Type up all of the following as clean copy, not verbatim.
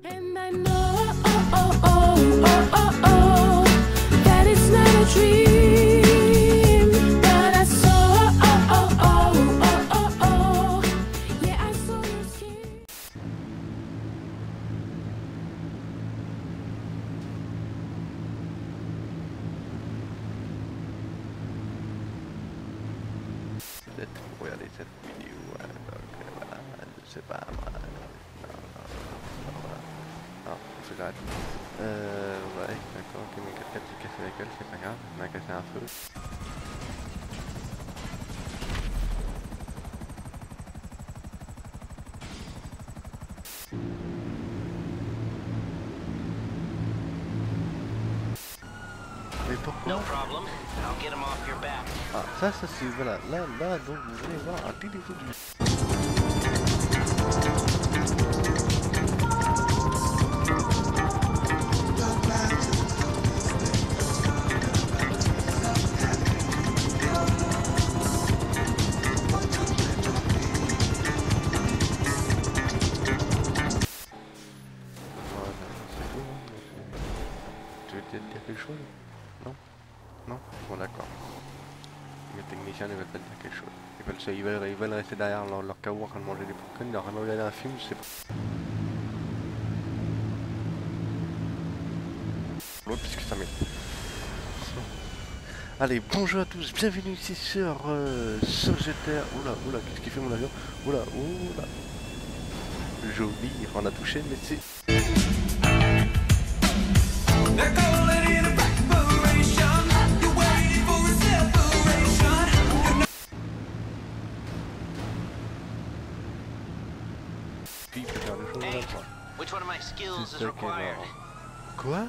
And I know that it's not a dream that I saw. Yeah, I saw your skin. Peut-être pour regarder cette vidéo, donc voilà, je sais pas moi. Non, c'est grave. Ouais, d'accord, ok, mais quelqu'un s'est cassé la gueule, c'est pas grave, on a cassé un feu. Mais pourquoi? No problem. I'll get him off your back. Ah, ça c'est, voilà, là, donc vous allez voir un petit défaut du... Tu veux peut-être dire quelque chose? Non? Non? Bon d'accord. Les techniciens ne veulent pas dire quelque chose. Ils veulent rester derrière leur caveau en train de manger des popcorn, ils sont en train de regarder un film, je sais pas. L'autre puisque ça m'est. Allez, bonjour à tous, bienvenue ici sur GTA. Oula, qu'est-ce qu'il fait mon avion? Oula. Joli, on a touché, mais c'est... Hey, which one of my skills C'est is ça qui est required? marrant. Quoi?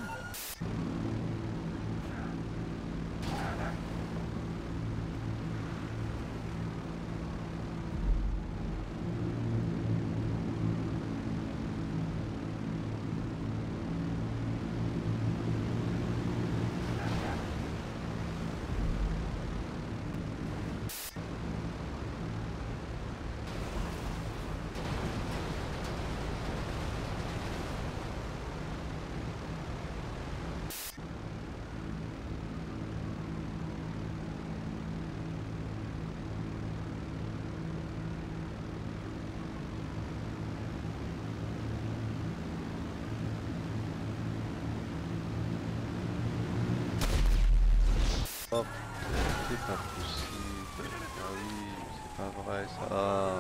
Oh, c'est pas possible. Ah oui, c'est pas vrai ça.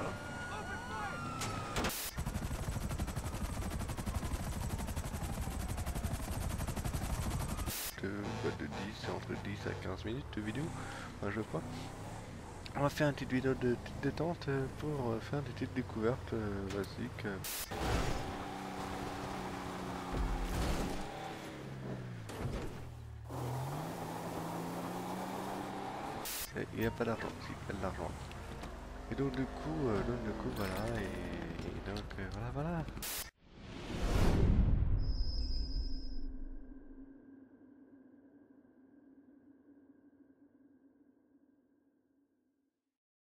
De 10, entre 10 à 15 minutes de vidéo, enfin, je crois. On va faire une petite vidéo de petite détente pour faire des petites découvertes basiques. Il n'y a pas d'argent, si, il y a de l'argent. Et donc du coup, voilà, et donc voilà.